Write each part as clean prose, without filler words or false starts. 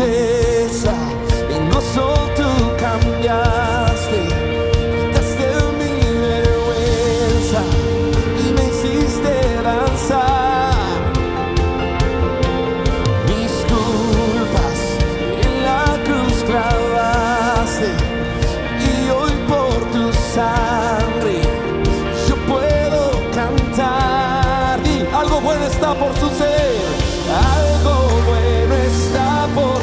tristeza en gozo tú cambiaste. Quitaste mi vergüenza y me hiciste danzar. Mis culpas en la cruz clavaste y hoy por tu sangre yo puedo cantar. Y algo bueno está por suceder. Algo bueno está por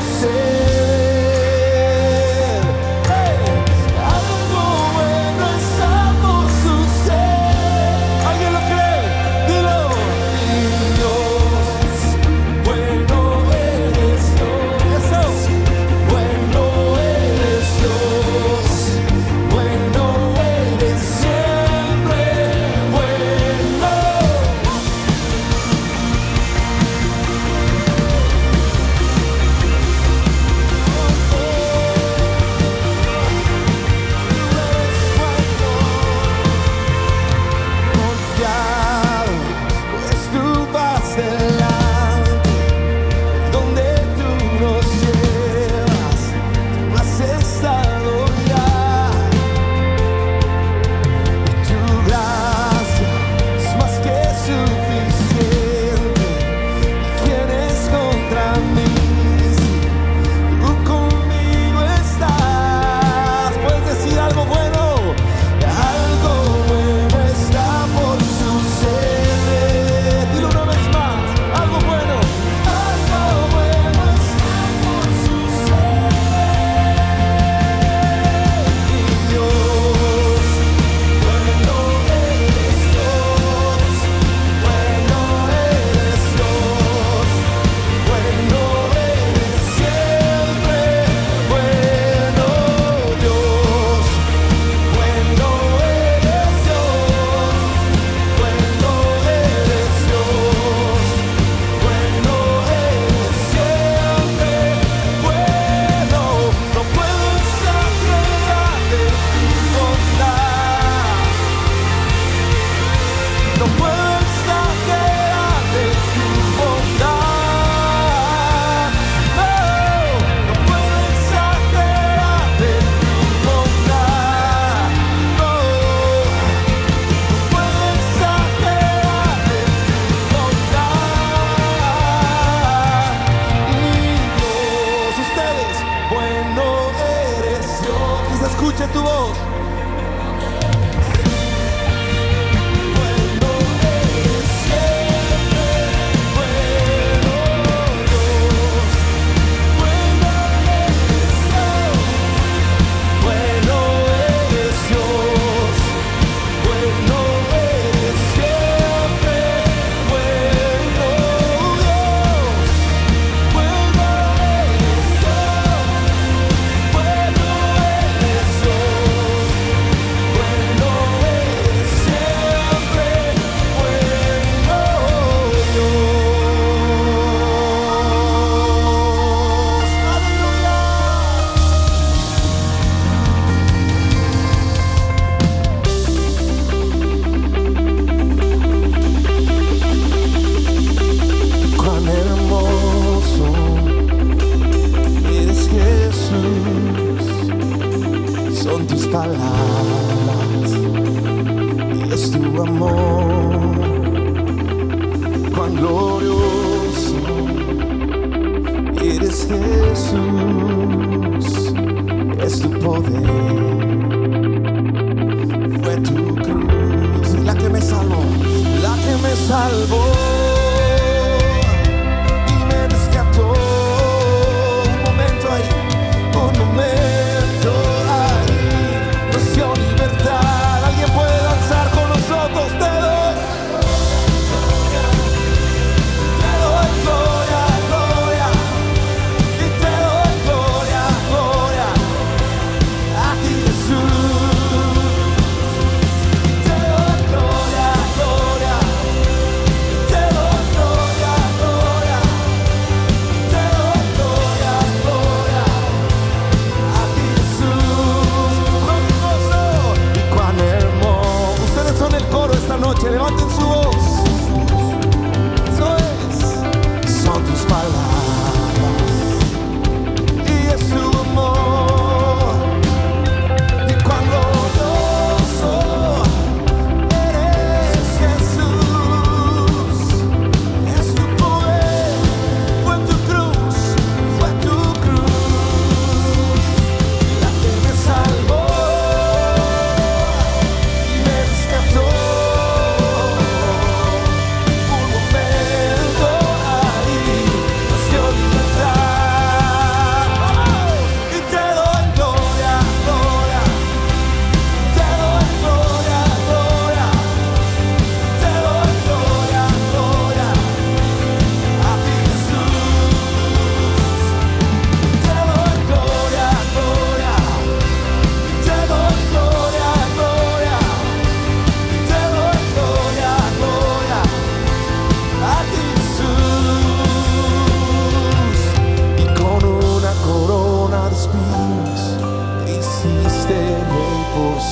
suceder. Hey, algo bueno está por suceder. ¿Alguien lo cree? Dilo. Mi Dios, bueno eres Dios. Eso. Bueno eres Dios. Bueno eres siempre bueno. Confiado, pues tú vas delante, donde tú nos llevas, tú has estado ya. Tu gracia es más que suficiente. ¿Quién es contra mí? Tú conmigo estás. Puedes decir algo bueno. Algo bueno está por suceder. Dilo una vez más. Algo bueno. Algo bueno está por suceder. Mi Dios, bueno eres Dios. Bueno eres Dios. Bueno eres siempre bueno Dios. Bueno eres Dios, bueno eres Dios, bueno eres siempre bueno. No puedo exagerar de tu bondad, no puedo exagerar de tu bondad, no puedo exagerar de tu bondad, no puedo exagerar de tu bondad. Y Dios, ustedes, bueno eres Dios. Que se escuche tu voz. Bueno eres siempre bueno Dios. Bueno eres Dios. Bueno eres Dios. Bueno eres siempre bueno Dios. Bueno eres Dios. Bueno eres Dios. Bueno eres siempre bueno Dios. Aleluya. Cuán hermoso eres Jesús, son tus palabras y es tu amor. Cuán glorioso eres Jesús, es tu poder, fue tu cruz y la que me salvó, la que me salvó y me rescató. Un momento ahí, un momento ahí, nos dio libertad. Alguien puede danzar con nosotros. Te doy gloria, gloria, y te doy gloria, gloria a ti Jesús. Y te doy gloria, gloria, y te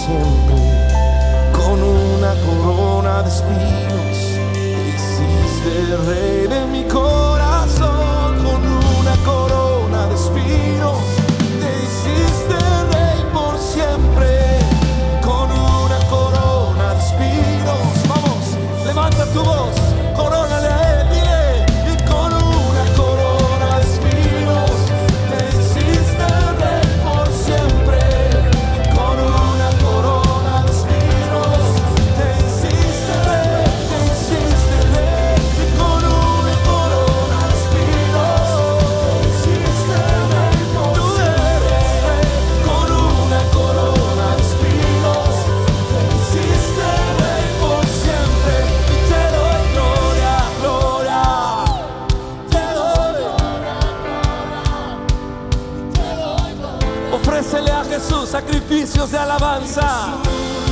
siempre. Con una corona de espinos te hiciste rey de mi corazón. Con una corona de espinos te hiciste rey por siempre. Con una corona de espinos, vamos, levanta tu voz, corónale a él, dile. Y con una corona de espinos te hiciste rey por siempre. Y con una corona de espinos te hiciste rey, te hiciste rey. Y con una corona de espinos te hiciste rey por tú eres rey. Con una corona de espinos te hiciste rey por siempre. Y te doy gloria, gloria. Te doy gloria, gloria. Ofrécele a Jesús sacrificios de alabanza.